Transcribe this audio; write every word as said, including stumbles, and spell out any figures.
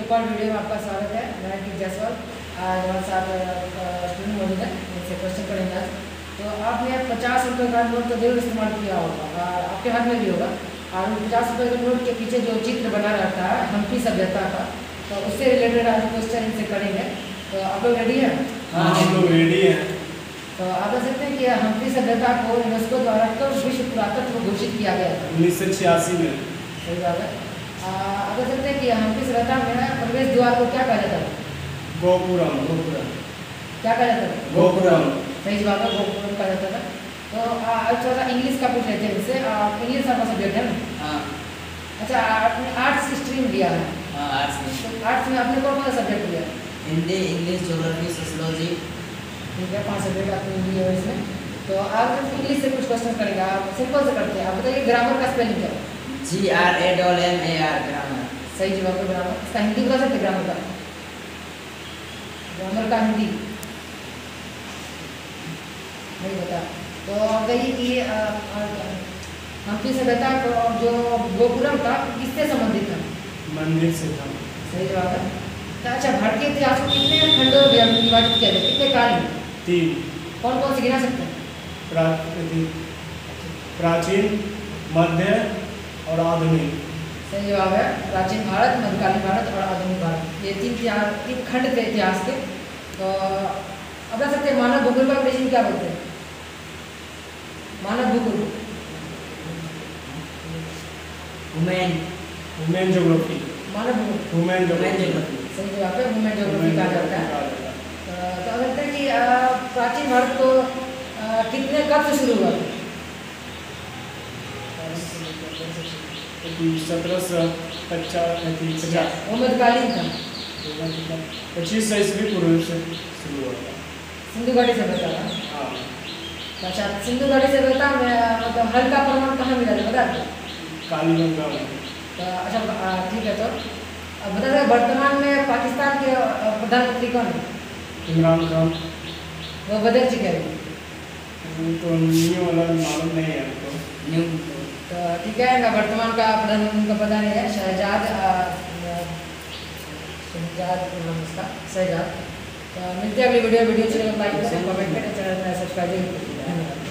एक और वीडियो में आपका स्वागत है। मैं की जायसवाल आज हमारे साथ स्टूडेंट मौजूद है, इनसे क्वेश्चन करेंगे आज। तो आपने पचास रुपये का नोट तो जरूर इस्तेमाल किया होगा, आपके हाथ में भी होगा। और पचास रुपये के नोट के पीछे जो चित्र बना रहता है हम्पी सभ्यता का, तो उससे रिलेटेड आज क्वेश्चन इनसे करेंगे। तो आप लोग रेडी हैं? हाँ, हम लोग रेडी हैं। तो आप बता सकते हैं कि हम्पी सभ्यता को यूनेस्को द्वारा कब विश्व पुरातत्व घोषित किया गया था? उन्नीस सौ छियासी में। सही बात है। आप बता सकते हैं कि हम्पी सभ्यता में प्रवेश द्वार को क्या कहा जाता है? गोपुरम। गोपुरम क्या कहा जाता है? गोपुरम। सही जवाब है, गोपुरम कहा जाता था। तो आज थोड़ा इंग्लिश का पूछ लेते हैं इनसे। इंग्लिश आपका सब्जेक्ट है ना? हाँ। अच्छा, आपने आर्ट्स स्ट्रीम लिया है? हाँ, आर्ट्स में। तो आर्ट्स में आपने कौन कौन सा सब्जेक्ट लिया? Hindi, English, geography, sociology. ठीक है, पाँच सब्जेक्ट आपने लिए है इसमें। तो आप इंग्लिश से कुछ क्वेश्चन करेंगे, आप सिंपल से करते हैं। आप बताइए ग्रामर का स्पेलिंग क्या है? G R A double M A R, grammar. सही जवाब है, ग्रामर। इसका हिंदी बता सकते हैं? ग्रामर का ग्रामर का हिंदी नहीं बता। तो आप बताइए कि हम्पी सभ्यता को जो गोपुरम था किससे संबंधित था? मंदिर से था। सही जवाब है। तो अच्छा, भारतीय इतिहास को कितने खंडों में विभाजित किया गया, कितने काल में? तीन। कौन कौन से गिना सकते हैं? प्रा- प्राचीन, मध्य और आधुनिक। सही जवाब है, प्राचीन भारत, मध्यकालीन भारत और आधुनिक भारत, ये तीन इतिहास तीन खंड थे इतिहास के। तो अब बता सकते हैं मानव भूगोल का अंग्रेजी क्या बोलते हैं? मानव भूगोल वुमेन वुमेन ज्योग्राफी। मानव भूगोल वुमेन ज्योग्राफी। ज्योग्राफी। सही जवाब है, वुमेन ज्योग्राफी कहा जाता है। तो अब लगता है कि अ, प्राचीन भारत को अ, कितने कब से शुरू हुआ? सत्रह सौ पचास पचास वो मध्यकालीन था। पच्चीस सौ ईस्वी पूर्व से शुरू हुआ था। सिंधु घाटी सभ्यता था। हाँ। अच्छा, सिंधु घाटी सभ्यता में मतलब हल का प्रमाण कहाँ मिला था, बता दो? कालीगंगा में। तो अच्छा, अ, ठीक है। तो अब बता दें वर्तमान में पाकिस्तान के अ, प्रधानमंत्री कौन है? इमरान खान। वो बदल चुके हैं। तो न्यू वाला मालूम नहीं है हमको। न्यू। तो ठीक है, इनका वर्तमान का प्रधानमंत्री का पता नहीं है। शहजाद शहजाद नाम इसका, शहजाद। तो मिलते हैं अगली वीडियो वीडियो चैनल को लाइक करें, कमेंट करें, चैनल में सब्सक्राइब करें। धन्यवाद।